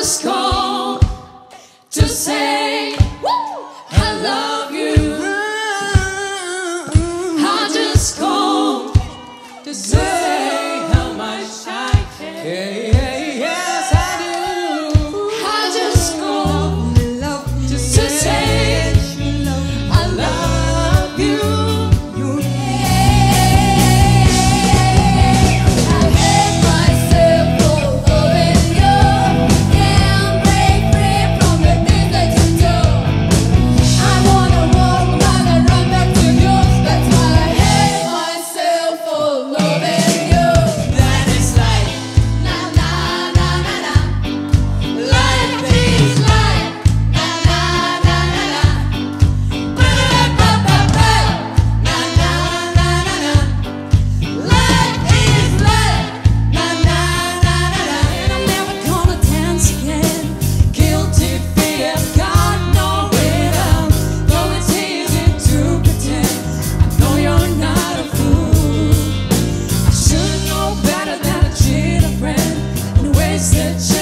just called to say I love you. I just called to say how much I care. Yes, I do. I just called to say I love you. I hate myself for loving you. Can't break free from the things that you do. I wanna walk back and run back to you. That's why I hate myself for loving you. That is life, na na na na na. Life is life, na na na na na. Ba-da-ba-ba-ba, na na na na na. Life is life, na na na na na. And I'm never gonna dance again. Guilty feet have got no rhythm. Though it's easy to pretend, I know you're not a fool. I should know better than to cheat a friend and waste a